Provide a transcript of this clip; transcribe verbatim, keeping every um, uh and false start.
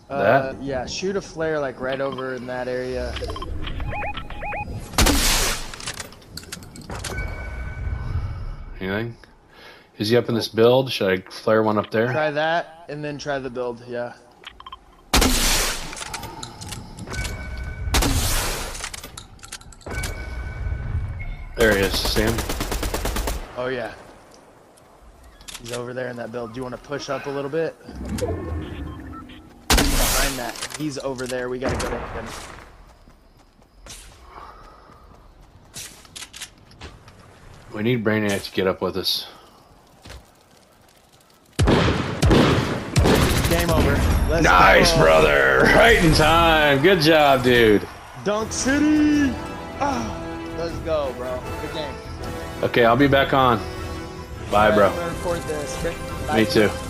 Uh, That? yeah, shoot a flare like right over in that area. Anything? Is he up in this build? Should I flare one up there? Try that, and then try the build, yeah. There he is, Sam. Oh, yeah. He's over there in that build. Do you want to push up a little bit? Behind that. He's over there. We gotta get at him. We need Brainiac to get up with us. Game over. Let's Nice, go. brother! Right in time. Good job, dude. Dunk City! Oh, let's go, bro. Good game. Okay, I'll be back on. Bye, bro. I'm gonna record this. Okay? Me Bye. too.